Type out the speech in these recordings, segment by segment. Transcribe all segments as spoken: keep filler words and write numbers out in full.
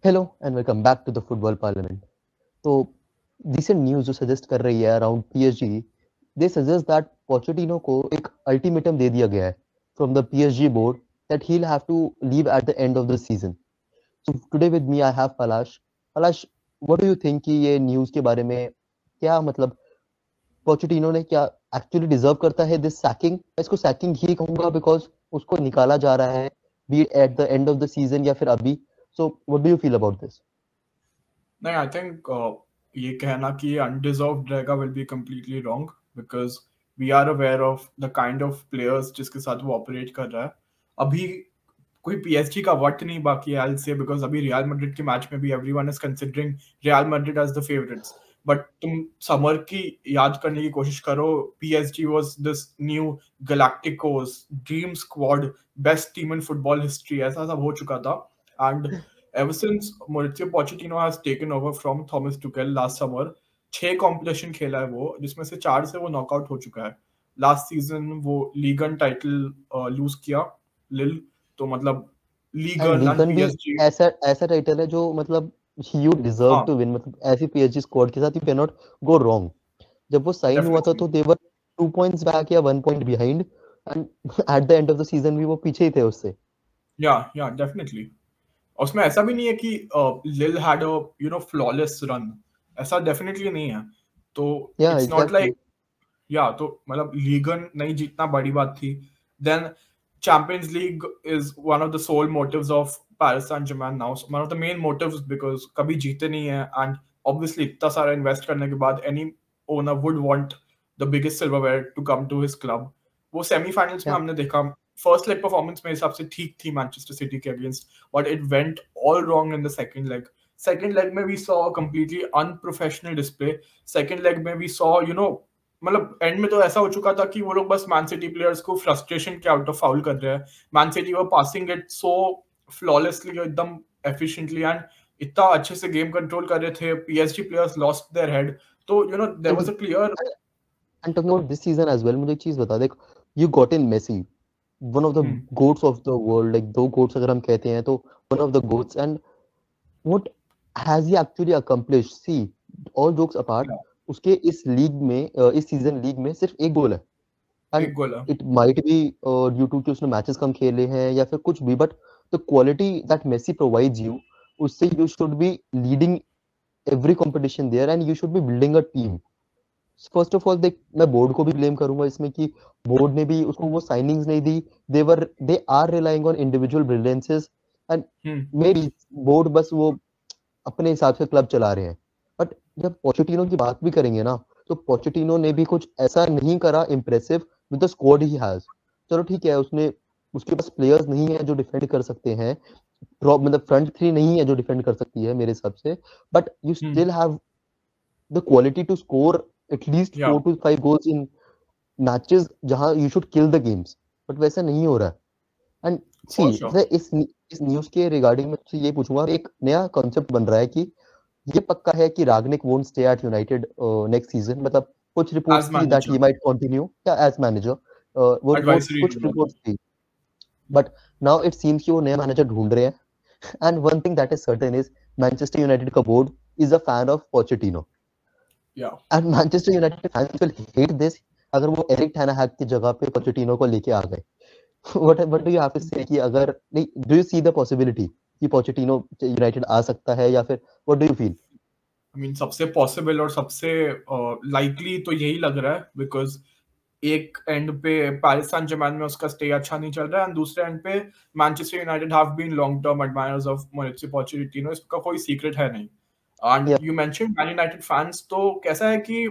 Hello and welcome back to the Football Parliament. तो recent news जो suggest कर रही है around P S G, they suggest that Pochettino को एक ultimatum दे दिया गया है from the P S G board that he'll have to leave at the end of the season. So today with me I have Palash. Palash, what do you think कि ये news के बारे में क्या मतलब Pochettino ने क्या actually deserve करता है this sacking? मैं इसको sacking ही कहूँगा because उसको निकाला जा रहा है be it at the end of the season या फिर अभी. So what do you feel about this? नहीं, आई थिंक ये कहना कि ये अनडिजर्व्ड रहेगा will be completely wrong because we are aware of the kind of players जिसके साथ वो ऑपरेट कर रहा है. अभी कोई पीएसजी का वक्त नहीं बाकी है आई विल से बिकॉज अभी रियल मैड्रिड के मैच में भी everyone is considering Real Madrid as the favourites. But तुम समर की याद करने की कोशिश करो, PSG was this new galacticos dream squad, best team in football history, ऐसा सब हो चुका था. And ever since Mauricio Pochettino has taken over from Thomas Tuchel last summer, छह कॉम्पिटिशन खेला है वो, जिसमें से चार से वो नॉकआउट हो चुका है. लास्ट सीजन वो लीगन टाइटल लूज किया लिल, तो मतलब लीगन एंड पीएसजी ऐसा ऐसा टाइटल है जो मतलब you deserve हाँ to win. मतलब ऐसी पीएसजी स्क्वाड के साथ you cannot go wrong. जब वो साइन हुआ था तो they were two points back या one point behind and at the end of the season भी वो पीछे ही थे उससे. या या डेफिनेटली. उसमें ऐसा भी नहीं है कि Lille had a you know flawless run, ऐसा डेफिनेटली नहीं है. तो Yeah, it's not like exactly. या तो मतलब लीगन नहीं जीतना बड़ी बात थी. Then Champions League is one of the sole motives of Paris Saint Germain now, one of the main motives because कभी जीते नहीं है. एंड ऑब्वियसली इतना सारा इन्वेस्ट करने के बाद any owner would want the biggest silverware to come to his club. वो सेमीफाइनल्स में Yeah. हमने देखा, फर्स्ट लेग परफॉर्मेंस मेरे हिसाब से ठीक थी मैनचेस्टर सिटी के against, but it went all wrong in the second leg. Second leg में we saw completely unprofessional display. Second leg में वी सॉ यू नो मतलब एंड में तो ऐसा हो चुका था कि वो लोग बस मैन सिटी प्लेयर्स को फ्रस्ट्रेशन के आउट ऑफ फाउल कर रहे हैं. मैन सिटी वो पासिंग इट सो फ्लॉलेसली, एकदम एफिशिएंटली, एंड इतना अच्छे से गेम कंट्रोल कर रहे थे. PSG players lost their head. तो you know there was a clear. And talking about this season as well, मुझे एक चीज बता दे, you got in Messi, one of the Hmm. goats of the world, like दो goats अगर हम कहते हैं तो one of the goats, and what has he actually accomplished? See, all jokes apart, Yeah. उसके इस लीग में uh, इस सीजन लीग में सिर्फ एक गोल है. एक And गोल है. it might be uh, due to कि उसने मैचेस कम खेले हैं या फिर कुछ भी, but the quality that Messi provides you, उससे you should be leading every competition there and you should be building a team. First of all देख, मैं बोर्ड को भी ब्लेम करूंगा इसमें कि बोर्ड ने भी उसको वो साइनिंग्स नहीं दी. They were they are relying on individual brilliances and Hmm. Maybe board बस वो अपने हिसाब से क्लब चला रहे हैं. बट जब पोचेटिनो की बात भी करेंगे ना, तो पोचेटिनो ने भी कुछ ऐसा नहीं करा impressive with the squad he has. चलो ठीक है, उसने उसके पास प्लेयर्स नहीं है जो डिफेंड कर सकते हैं, मतलब फ्रंट थ्री नहीं है जो डिफेंड कर सकती है मेरे हिसाब से, but you still have the quality to score at least Yeah. four to five goals in matches जहां you should kill the games, but वैसा नहीं हो रहा है. And see, For sure. मैं इस इस न्यूज के रिगार्डिंग में तुझसे ये पूछूंगा, एक नया कॉन्सेप्ट बन रहा है कि ये पक्का है कि रागनिक won't stay at United next season. मतलब कुछ रिपोर्ट्स As थी that manager. he might continue या as manager, uh, वो वो Advisory कुछ role होगा. रिपोर्ट्स थी, but now it seems कि वो नया मैनेजर ढूंढ रहे हैं. And one thing that is certain is Manchester United का board is a fan of Pochettino. Yeah. And Manchester United fans will hate this अगर वो एरिक टेन हैग की जगह पे पोचेटिनो को लेके आ गए. What what do you have to say कि अगर नहीं, do you see the possibility कि पोचेटिनो यूनाइटेड आ सकता है या फिर what do you feel? I mean, सबसे पॉसिबल और सबसे लाइकली uh, तो यही लग रहा है बिकॉज एक एंड पे पैरिस सैंट जर्मैन में उसका स्टे अच्छा नहीं चल रहा है एंड दूसरे एंड पे Manchester United have been long term admirers of Mauricio Pochettino. इसका कोई सीक्रेट है नहीं. And Yeah. You mentioned Man United fans, तो कैसा है कि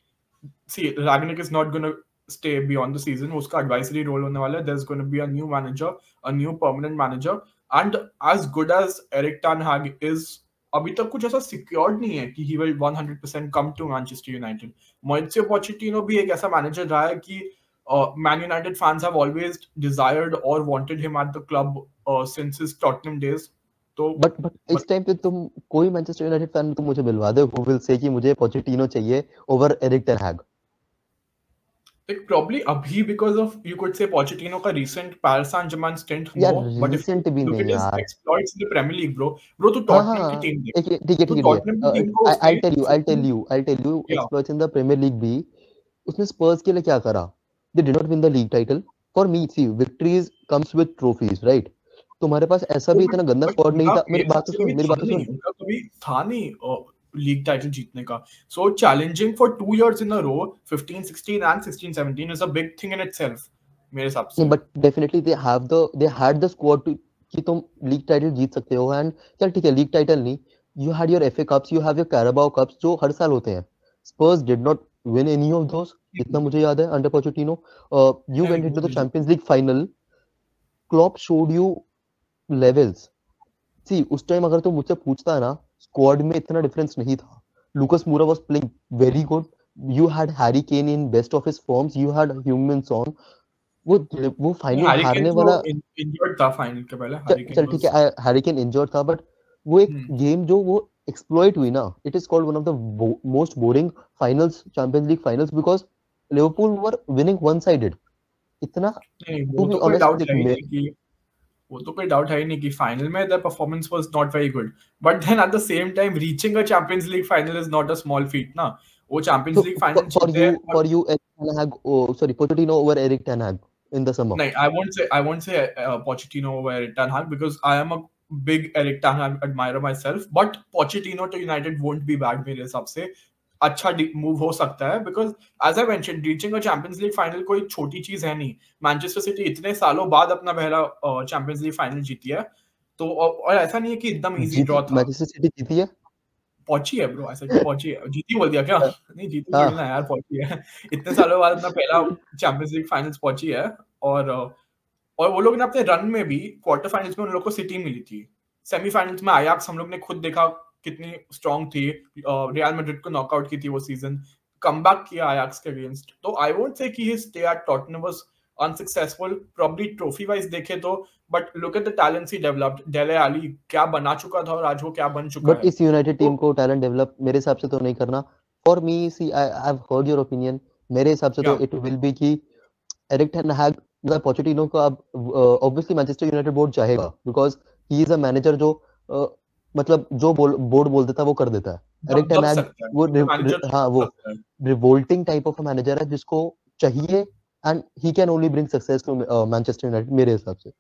see Rangnick is not gonna stay beyond the season. उसका advisory role होने वाला है. There's going to be a new manager, a new permanent manager, and as good as Erik ten Hag is, अभी तक कुछ ऐसा secured नहीं है कि he will one hundred percent come to Manchester United. Mauricio Pochettino भी एक ऐसा manager रहा है कि uh, Man United fans have always desired or wanted him at the club uh, since his Tottenham days. तो but but इस time पे तुम कोई मैनचेस्टर यूनाइटेड फैन तुम मुझे मिलवा दो who will say कि मुझे पोचेटिनो चाहिए over Erik ten Hag. Like probably abhi because of you could say Pochettino का recent Paris Saint-Germain stint यार no, but if you recent भी look नहीं at his यार. exploits in the Premier League, bro, bro तो हाँ हाँ Tottenham की हाँ, टीम देख, ठीक है ठीक है तो ठीक है ठीक Tottenham है. की टीम को आई उसने tell you I tell fifteen you I tell you yeah experts in the Premier League भी उसने स्पर्स के लिए क्या करा. They did not win the league title. For me see victories comes with trophies right. तुम्हारे पास ऐसा वो भी बट इतना गंदा बट स्क्वाड नहीं उनका था. मेरी मेरे बात हिसाब तो से सुन कभी मेरी बात था तो नहीं सुन. उनका कभी था नहीं लीग टाइटल जीतने का. So challenging for two years in a row, fifteen sixteen and sixteen seventeen is a big thing in itself मेरे हिसाब नहीं से. But definitely they have the they had the squad to कि तुम league title जीत सकते हो. And चल ठीक है लीग टाइटल नहीं. You had your FA cups, you have your Carabao cups जो हर साल होते हैं. Spurs did not win any of those जितना मुझे याद है अंडर पोचेटिनो. यू नहीं वेंट वो इनटू द नहीं जीते. Champions League final. Klopp showed you levels. See उस टाइम अगर तुम मुझसे पूछता है ना स्क्वाड में इतना डिफरेंस नहीं था. Lucas Moura was playing very good. You had Harry Kane in best of his forms. You had ह्यूमन सॉन्ग. वो वो फाइनल हैरी केन हारने तो वाला. इंजर्ड था फाइनल के पहले. चल हैरी केन चल ठीक वाज है हैरी केन इंजर्ड था. बट वो एक हम्म गेम जो वो एक्सप्लॉइट हुई ना. It is called one of the most boring finals Champions League finals because Liverpool were winning one sided. इतना नहीं टू वो बी तो कोई ऑनेस्ट डाउट देख है ही मैं. नहीं कि वो तो कोई डाउट है ही नहीं कि फाइनल में the performance was not very good. But then at the same time reaching a Champions League final is not a small feat ना. वो Champions So League for, final for जीते you, और for you, Eric Ten Hag, oh, sorry, Pochettino over Eric Ten Hag in the summer. नहीं, I won't say I won't say uh, Pochettino over Eric Ten Hag because I am a big Eric Ten Hag admirer myself. But Pochettino to United won't be bad मेरे हिसाब से. अच्छा move हो सकता है because as I mentioned, reaching a Champions League final कोई छोटी चीज है नहीं. मैनचेस्टर सिटी इतने सालों बाद अपना पहला चैंपियंस लीग फाइनल जीती है. तो और और ऐसा नहीं है कि एकदम इजी जीती ड्रॉ था. मैनचेस्टर सिटी जीती है. पहुंची है ब्रो. ऐसा पहुंची है. जीती बोल दिया क्या? हाँ नहीं जीती थोड़ी ना हाँ. यार. पहुंची है. इतने सालों बाद अपना पहला चैंपियंस लीग फाइनल्स पहुंची है. और और वो लोग ने अपने रन में भी क्वार्टर फाइनल्स में उन लोग को सिटी मिली थी. सेमीफाइनल्स में आयाक्स हम लोग ने खुद देखा कितनी स्ट्रांग थी. रियल मैड्रिड को नॉकआउट की थी वो सीजन. कमबैक किया आयाक्स के अगेंस्ट. तो आई वोंट से कि his stay at Tottenham was unsuccessful probably trophy wise देखे तो. But look at the talents he developed. Dele Alli क्या बना चुका था और आज वो क्या बन चुका बट है. इस यूनाइटेड तो टीम को टैलेंट डेवलप मेरे हिसाब से तो नहीं करना. For me see I have heard your opinion. मेरे हिसाब से तो या इट विल बी कि एरिक टेन हैग मतलब पोचेटिनो को अब ऑब्वियसली मैनचेस्टर यूनाइटेड बोर्ड चाहेगा because he is a manager जो uh, मतलब जो बोर्ड बोल देता है वो कर देता है. एरिक दब टेन दब हैग सकता है वो रि, रि, मैनेजर. हाँ वो सकता है. रिवोल्टिंग टाइप ऑफ मैनेजर है जिसको चाहिए. And he can only bring success to Manchester United मेरे हिसाब से.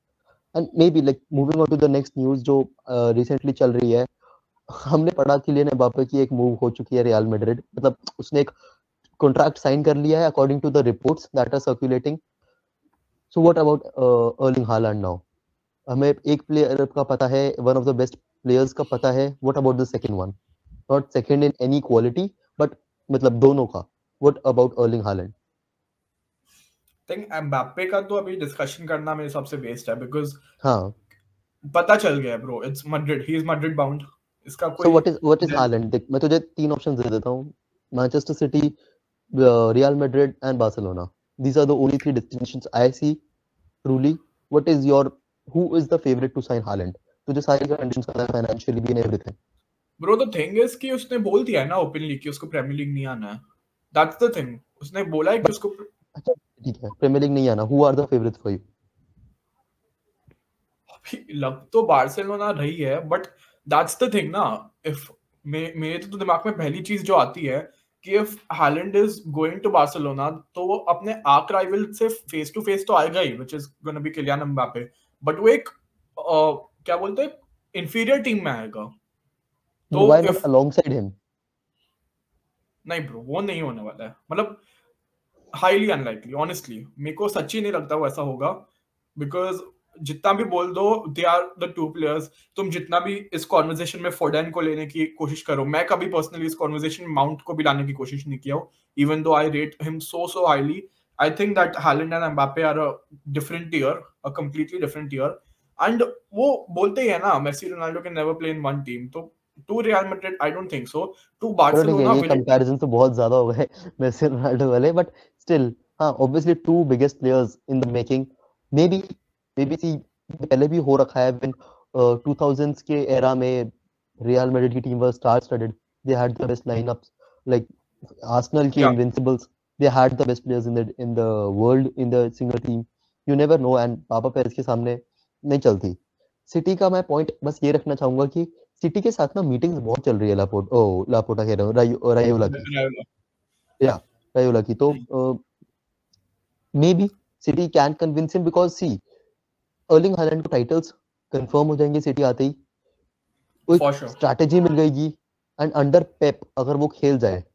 And maybe like moving on to the next news जो रिसेंटली uh, चल रही है. हमने पढ़ा कि किलियन एम्बापे की एक मूव हो चुकी है रियल मैड्रिड. मतलब उसने एक कॉन्ट्रैक्ट साइन कर लिया है according to the reports that are circulating. So what about Erling Haaland now. हमें एक प्लेयर का पता है one of the best players का पता है. What about the second one. Not second in any quality but मतलब दोनों का. What about Erling Haaland. Think Mbappe का तो अभी डिस्कशन करना मेरे हिसाब से वेस्ट है बिकॉज हाँ. पता चल गया bro. It's Madrid. He is Madrid bound. इसका सो कोई what is what is Haaland. देख मैं तुझे तीन ऑप्शंस दे देता हूँ. Manchester City, Real Madrid and Barcelona. These are the only three destinations I see truly. What is your who is the favorite to sign Haaland? तुझे सारी conditions पता है फाइनेंशियली भी and everything. Bro the thing is कि उसने बोल दिया है ना ओपनली कि उसको प्रीमियर लीग नहीं आना है. That's the thing. उसने बोला है कि उसको अच्छा ठीक है प्रीमियर लीग नहीं आना. Who are the favorites for you? अभी लग तो बार्सिलोना रही है बट दैट्स द थिंग ना. इफ मेरे तो दिमाग में पहली चीज जो आती है कि if Haaland is going to Barcelona तो वो अपने आर्क राइवल से फेस टू फेस तो आएगा ही which is gonna be Kylian Mbappe. But वो एक uh, क्या बोलते हैं इंफीरियर टीम में आएगा. तो why not alongside him? नहीं ब्रो वो नहीं होने वाला है. मतलब हाईली अनलाइकली ऑनेस्टली. मेरे को सच्ची नहीं लगता वो ऐसा होगा बिकॉज जितना भी बोल दो they are the two players. तुम जितना भी इस कॉन्वर्सेशन में फोर्डेन को लेने की कोशिश करो. मैं कभी पर्सनली इस कॉन्वर्सेशन में माउंट को भी लाने की कोशिश नहीं किया हूँ even though I rate him so so highly. I think that Haaland and Mbappe are a different tier. A completely different tier. And वो बोलते ही है ना Messi Ronaldo can never play in one team. तो to Real Madrid I don't think so. To Barcelona ये comparison तो बहुत ज्यादा हो गए मेसी रोनाल्डो वाले. बट स्टिल हाँ obviously two biggest players in the making. May be may be see पहले भी हो रखा है. व्हेन टू थाउज़ेंड्स के एरा में रियल मैड्रिड की team was star studded. They had the best lineups like Arsenal की invincibles. they had the best players in the in the world in the single team. You never know, and Papa Perez के सामने नहीं चलती. City का मैं point बस ये रखना चाहूंगा कि सिटी के साथ ना मीटिंग्स बहुत चल रही है लापोर्ट ओ लापोर्टा कह रहा हूँ रायो रायोला की या रायोला की तो maybe City can convince him because see Erling Haaland को टाइटल्स कंफर्म हो जाएंगे सिटी आते ही. एक स्ट्रैटेजी मिल गई एंड अंडर पेप अगर वो खेल जाए.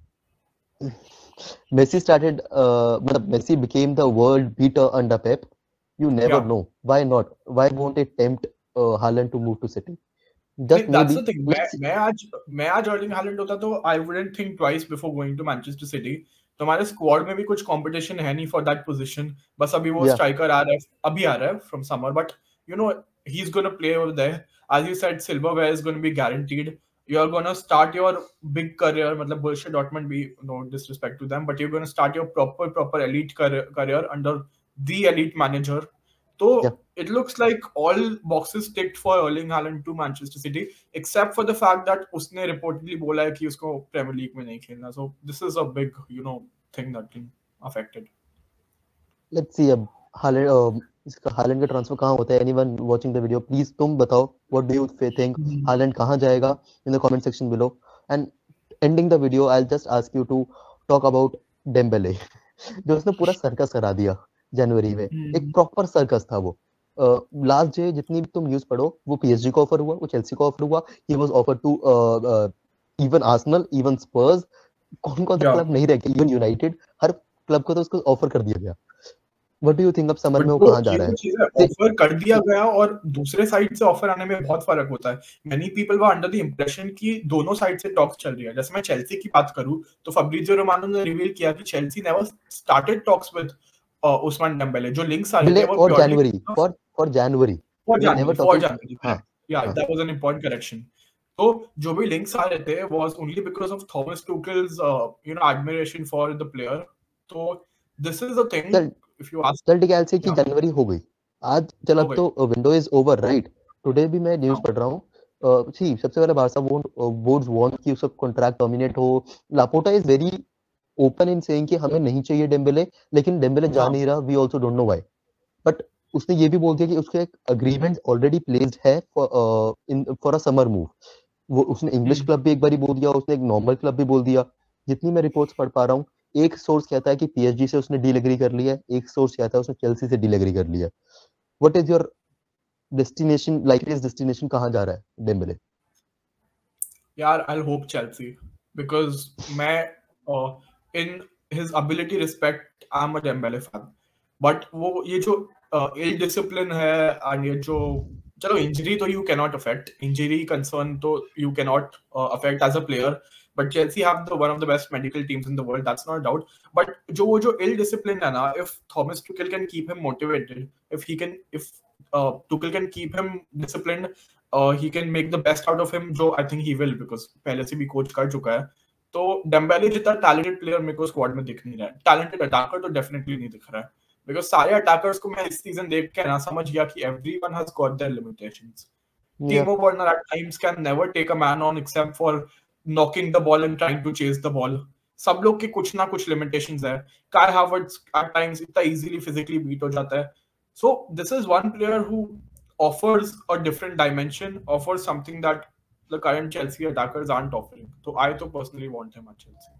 Messi started uh, मतलब Messi became the world beater under Pep. You never yeah. know. Why not? Why won't it tempt uh, Haaland to move to City? Just maybe. That's the thing. मैं मैं आज मैं आज Erling Haaland होता तो I wouldn't think twice before going to Manchester City. तो हमारे squad में भी कुछ कंपटीशन है नहीं for that position. बस अभी वो स्ट्राइकर आ रहा है अभी आ रहा है from summer. But you know he's gonna play over there. As you said, silverware is gonna be guaranteed. You're gonna start your big career, मतलब Borussia Dortmund be no disrespect to them, but you're gonna start your proper proper elite career, career under the elite manager. So yeah. It looks like all boxes ticked for Erling Haaland to Manchester City, except for the fact that उसने reportedly बोला है कि उसको Premier League में नहीं खेलना. So this is a big, you know, thing that can affect it. Let's see अब Haaland uh, इसका हालैंड का ट्रांसफर कहाँ होता है. Anyone watching the video please तुम बताओ what do you think Haaland कहाँ जाएगा in the comment section below. And ending the video I will just ask you to talk about Dembele जो उसने पूरा सर्कस करा दिया जनवरी में. एक प्रॉपर सर्कस था वो. लास्ट डे जितनी भी तुम न्यूज़ पढ़ो वो पीएसजी को ऑफर हुआ, वो चेल्सी को ऑफर हुआ, he was offer to even Arsenal, even Spurs. कौन कौन सा क्लब नहीं रह गया, इवन यूनाइटेड, हर क्लब को तो उसको ऑफर कर दिया गया. What do you think अब समर में वो कहाँ जा रहा है? ऑफर कर दिया गया और दूसरे साइड से ऑफर आने में बहुत फर्क होता है. Many people were under the impression कि दोनों साइड से टॉक्स चल रही है. जैसे मैं चेल्सी की बात करूं तो फैब्रिजियो रोमानो ने रिवील किया कि Chelsea never started talks with Ousmane Dembele. जो लिंक्स आ रहे थे वो जनवरी फॉर फॉर जनवरी फॉर जनवरी या that was an important correction. तो जो भी लिंक्स आ रहे थे was only because of Thomas Tuchel's you know admiration for the player. तो दिस इज द थिंग. चल ठीक है कि जनवरी हो गई आज. चल अब तो window is over right. Today भी मैं न्यूज़ पढ़ रहा हूँ. सी सबसे पहले बारसा बोर्ड्स वांट कि उसका कॉन्ट्रैक्ट टर्मिनेट हो. Laporta is very open in saying कि हमें नहीं चाहिए डेम्बेले, लेकिन डेम्बेले जा नहीं रहा. We also don't know why. But उसने ये भी बोल दिया कि उसका एक एग्रीमेंट ऑलरेडी प्लेस्ड है for in for a summer move. वो उसने इंग्लिश क्लब भी एक बार बोल दिया, उसने एक नॉर्मल क्लब भी बोल दिया. जितनी मैं रिपोर्ट्स पढ़ पा रहा हूँ एक सोर्स कहता है कि पीएसजी से उसने डील एग्री कर लिया है, एक सोर्स कहता है उसने चेल्सी से डील एग्री कर लिया है. What is your destination, likeliest destination कहां जा रहा है डेम्बेले? यार आई होप चेल्सी बिकॉज़ मैं in his ability respect I am a Dembele fan. But वो ये जो इल डिसिप्लिन है एंड ये जो चलो इंजरी तो you can not affect, injury concern तो you can not affect as a player. But Chelsea have the one of the best medical teams in the world. That's not a doubt. But जो वो जो ill discipline है ना, if Thomas Tuchel can keep him motivated, if he can, if uh, Tuchel can keep him disciplined, uh, he can make the best out of him. जो I think he will because पहले से भी coach कर चुका है. तो Dembélé जितना talented player मेरे को squad में दिख नहीं रहा है. Talented attacker तो definitely नहीं दिख रहा है. Because सारे attackers को मैं इस season देख के ना समझ गया कि everyone has got their limitations. Yeah. Timo Werner at times can never take a man on except for knocking the ball and trying to chase the ball. सब लोग के कुछ ना कुछ limitations है. Kai Havertz at times इतना easily physically beat हो जाता है. So this is one player who offers a different dimension, offers something that the current Chelsea attackers aren't offering. So I to personally want him at Chelsea.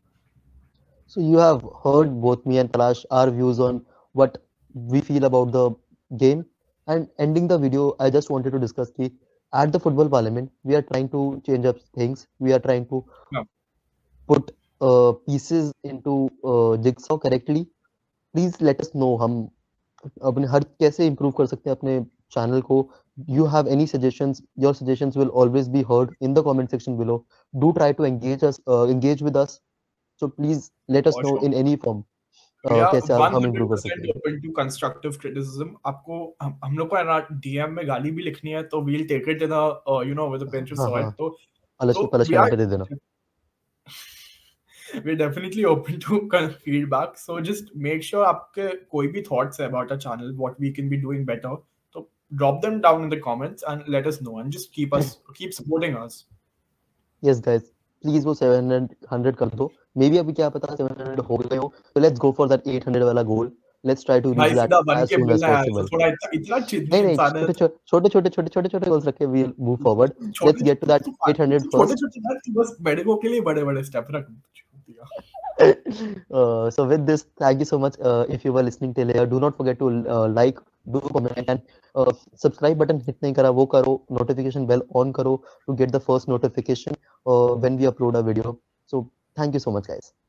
So you have heard both me and Talash our views on what we feel about the game. And ending the video, I just wanted to discuss ki at the football parliament, we are trying to change up things. We are trying to yeah. put uh, pieces into uh, jigsaw correctly. Please let us know हम अपने हर कैसे improve कर सकते हैं अपने channel को. You have any suggestions? Your suggestions will always be heard in the comment section below. Do try to engage us, uh, engage with us. So please let us For know sure. in any form. कैसे हम improve कर सकते हैं. Open to constructive criticism. आपको हम, हम लोग को है ना डीएम में गाली भी लिखनी है तो we'll take it in a uh, you know with a pinch of salt. तो अलग अलग चैनल पे दे देना. We're definitely open to feedback. So just make sure आपके कोई भी thoughts है about our channel, what we can be doing better. So drop them down in the comments and let us know and just keep us keep supporting us. Yes guys, please वो seven hundred कर दो. May be अभी क्या पता seven hundred हो गए हो. So let's go for that eight hundred वाला goal. Let's try to reach भाई that सीधा वन as के soon as मिलना है, possible. थोड़ा इतना इतना चिदनी नहीं नहीं इंसान है. छोटे छोटे छोटे छोटे छोटे छोटे छोटे goals रख के we'll move forward. Let's get to that eight hundred छोटे first. छोटे ना, तू बस मेडिको के लिए बड़े बड़े स्टेप रख दिया. uh, so with this, thank you so much. Uh, if you were listening till here, do not forget to uh, like, do comment and uh, subscribe button hit नहीं करा वो करो, notification bell on करो to get the first notification uh, when we upload a video. So thank you so much guys.